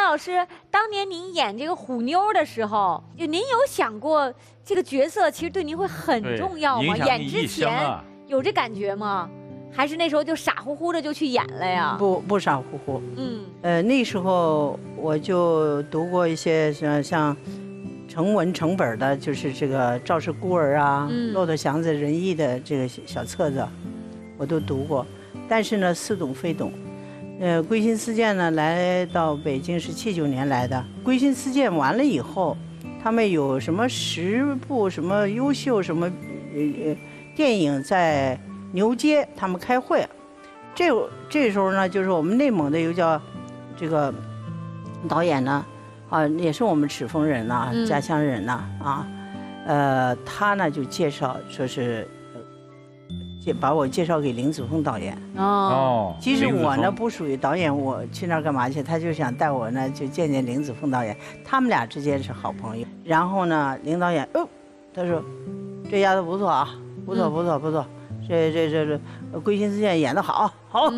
老师，当年您演这个虎妞的时候，就您有想过这个角色其实对您会很重要吗？演之前有这感觉吗？还是那时候就傻乎乎的就去演了呀？ 不傻乎乎。那时候我就读过一些像成文成本的，就是这个《赵氏孤儿》啊，骆驼祥子仁义的这个小册子，我都读过。但是呢，似懂非懂。归心似箭呢，来到北京是79年来的。归心似箭完了以后，他们有什么10部什么优秀什么电影在牛街，他们开会。这时候呢，就是我们内蒙的有叫这个导演呢，也是我们赤峰人呐，家乡人呐他呢就介绍说是。把我介绍给林子峰导演。其实我呢不属于导演，我去那儿干嘛去？他就想带我呢就见见林子峰导演，他们俩之间是好朋友。然后呢，林导演他说这丫头不错啊，不错，这归心似箭演得好，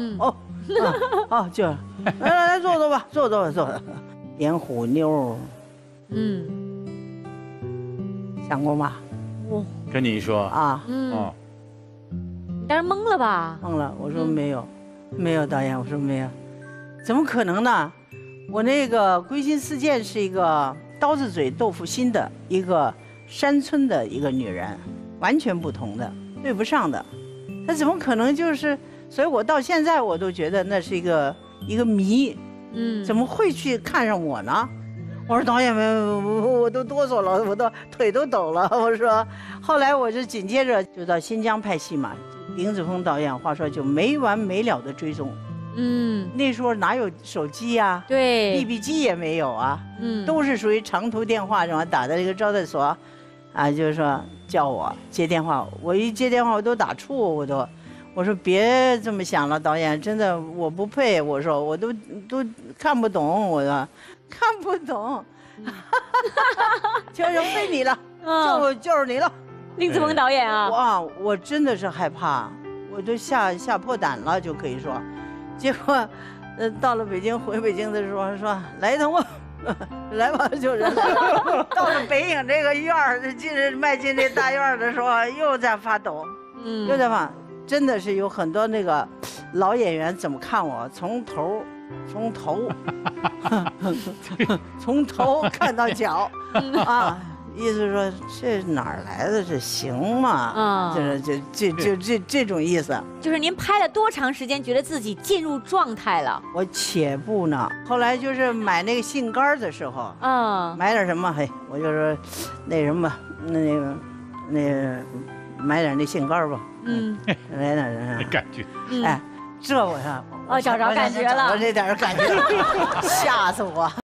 就来坐吧，坐。演虎妞，想过吗？ 跟你说啊， 当时懵了吧？ 懵了，我说没有导演，我说没有，怎么可能呢？我那个归心似箭是一个刀子嘴豆腐心的一个山村的一个女人，完全不同的，对不上的，她怎么可能就是？所以我到现在我都觉得那是一个谜，怎么会去看上我呢？我说导演们，我都哆嗦了，我都腿都抖了。我说，后来我就紧接着就到新疆拍戏嘛。林子峰导演话说就没完没了的追踪，那时候哪有手机呀？ 对 ，BB 机也没有啊，都是属于长途电话，什么打在这个招待所，就是说叫我接电话，我一接电话我都打怵，我说别这么想了，导演，真的我不配，我说我都看不懂，我说看不懂，就是非你了，就是你了。 林子峰导演啊， 我真的是害怕，我都吓破胆了，就可以说。结果，到了北京，回北京的时候说来一趟吧，来吧，就是到了北影这个院儿，迈进这大院的时候，又在发抖，又在发，真的是有很多那个老演员怎么看我，从头看到脚意思说这哪儿来的？这行吗？这种意思。 就是您拍了多长时间，觉得自己进入状态了？ 我且不呢。后来就是买那个杏干的时候，买点什么？我就说那什么，那买点那杏干吧。来点感觉。 这我说找着感觉了， 我这点感觉，吓死我。